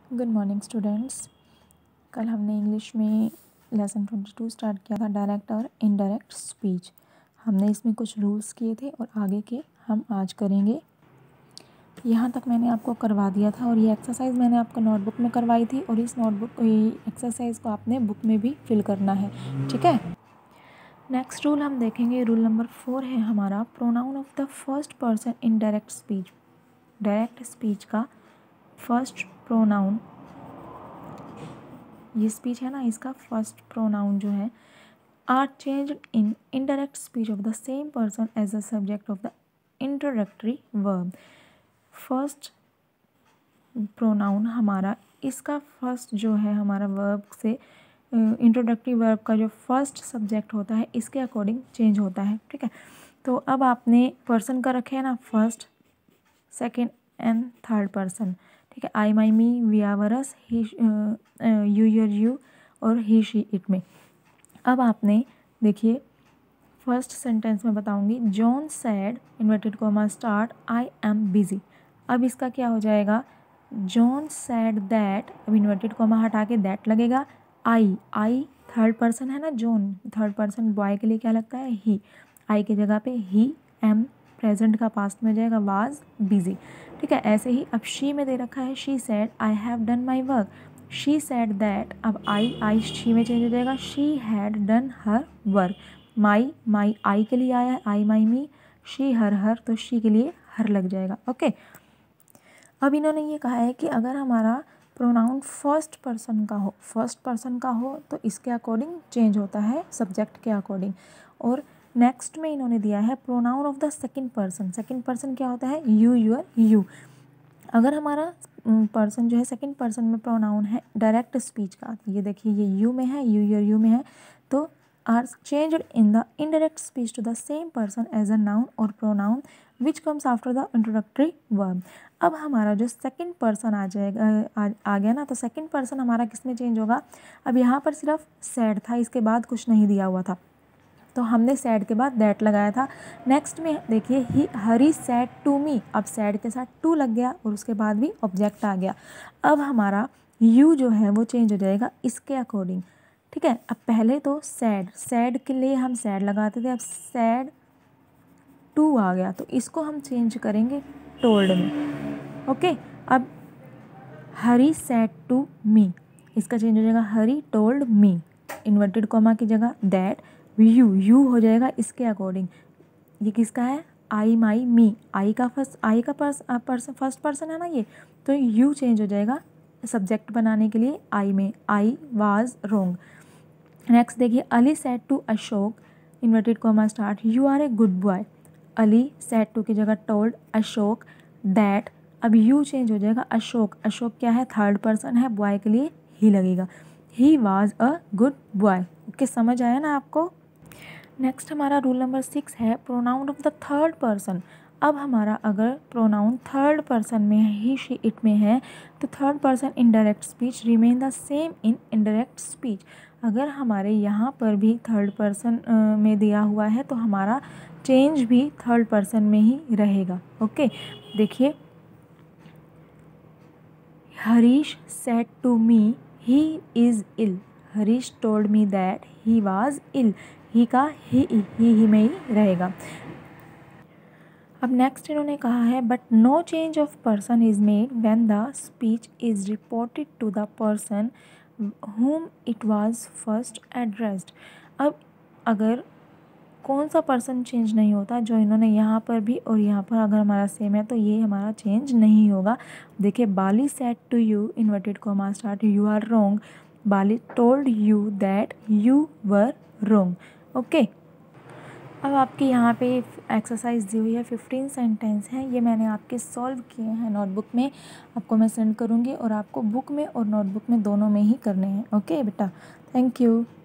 Good morning students. कल हमने English में लेसन 22 स्टार्ट किया था, डायरेक्ट और इनडायरेक्ट स्पीच। हमने इसमें कुछ रूल्स किए थे और आगे के हम आज करेंगे। यहाँ तक मैंने आपको करवा दिया था और ये एक्सरसाइज मैंने आपको नोटबुक में करवाई थी और इस नोटबुक एक्सरसाइज को आपने बुक में भी फिल करना है, ठीक है। नेक्स्ट रूल हम देखेंगे, रूल नंबर 4 है हमारा, pronoun of the first person in direct speech. Direct speech का फर्स्ट प्रोनाउन, ये स्पीच है ना, इसका फर्स्ट प्रोनाउन जो है are changed in indirect speech of the same person as the subject of the introductory verb. First pronoun हमारा, इसका first जो है हमारा वर्ब से इंट्रोडक्टरी वर्ब का जो फर्स्ट सब्जेक्ट होता है इसके अकॉर्डिंग चेंज होता है, ठीक है। तो अब आपने पर्सन का रखे है ना first, second and third person, ठीक है। I my me, we our us, he you your you और ही शी इट में। अब आपने देखिए फर्स्ट सेंटेंस में बताऊंगी, John said inverted comma start I am busy. अब इसका क्या हो जाएगा, जॉन सैड दैट, अब इन्वर्टेड कॉमा हटा के दैट लगेगा। आई थर्ड पर्सन है ना, जॉन थर्ड पर्सन, बॉय के लिए क्या लगता है ही, आई की जगह पे ही, एम प्रेजेंट का पास्ट में जाएगा, वाज बिजी, ठीक है। ऐसे ही अब शी में दे रखा है, she said I have done my work, she said that, अब आई शी में चेंज हो जाएगा, she had done her work. My I के लिए आया है, I my me, she her, तो शी के लिए हर लग जाएगा, ओके। अब इन्होंने ये कहा है कि अगर हमारा प्रोनाउन फर्स्ट पर्सन का हो तो इसके अकॉर्डिंग चेंज होता है सब्जेक्ट के अकॉर्डिंग। और नेक्स्ट में इन्होंने दिया है pronoun of the second person क्या होता है, यू योर यू। अगर हमारा पर्सन जो है सेकंड पर्सन में प्रोनाउन है डायरेक्ट स्पीच का, ये देखिए ये यू में है, यू योर यू में है, तो are changed in the indirect speech to the same person as a noun और pronoun which comes after the introductory verb. अब हमारा जो सेकंड पर्सन आ जाएगा, आ गया ना, तो सेकंड पर्सन हमारा किस में चेंज होगा। अब यहाँ पर सिर्फ सैड था, इसके बाद कुछ नहीं दिया हुआ था, तो हमने सैड के बाद दैट लगाया था। नेक्स्ट में देखिए ही हरी सैड टू मी, अब सैड के साथ टू लग गया और उसके बाद भी ऑब्जेक्ट आ गया। अब हमारा यू जो है वो चेंज हो जाएगा इसके अकॉर्डिंग, ठीक है। अब पहले तो सैड के लिए हम सैड लगाते थे, अब सैड टू आ गया तो इसको हम चेंज करेंगे टोल्ड में, ओके। अब हरी सैड टू मी, इसका चेंज हो जाएगा Hari told me, inverted comma की जगह दैट, यू हो जाएगा इसके अकॉर्डिंग। ये किसका है, आई माई मी, आई का फर्स्ट पर्सन है ना ये, तो यू चेंज हो जाएगा सब्जेक्ट बनाने के लिए आई में, आई वाज रोंग। नेक्स्ट देखिए Ali said to Ashok, inverted comma start, you are a good boy, Ali said to की जगह टोल्ड अशोक दैट, अब यू चेंज हो जाएगा अशोक क्या है थर्ड पर्सन है, बॉय के लिए ही लगेगा, he was a good boy, okay. समझ आया ना आपको। नेक्स्ट हमारा रूल नंबर 6 है pronoun of the third person. अब हमारा अगर प्रोनाउन थर्ड पर्सन में है, ही शी इट में है, तो third person in direct speech remain the same in indirect speech. अगर हमारे यहाँ पर भी थर्ड पर्सन में दिया हुआ है तो हमारा चेंज भी थर्ड पर्सन में ही रहेगा, ओके। देखिए Harish said to me he is ill, Harish told me that he was ill, he का ही में ही रहेगा। अब नेक्स्ट इन्होंने कहा है but no change of person is made when the speech is reported to the person whom it was first addressed. अब अगर कौन सा पर्सन चेंज नहीं होता, जो इन्होंने यहाँ पर भी और यहाँ पर अगर हमारा सेम है तो ये हमारा चेंज नहीं होगा। देखिए Bali said to you, inverted comma start, you are wrong, Bali told you that you were wrong, okay. अब आपके यहाँ पे एक्सरसाइज दी हुई है, 15 सेंटेंस हैं, ये मैंने आपके सॉल्व किए हैं नोटबुक में, आपको मैं सेंड करूँगी और आपको बुक में और नोटबुक में दोनों में ही करने हैं, ओके बेटा। Thank you.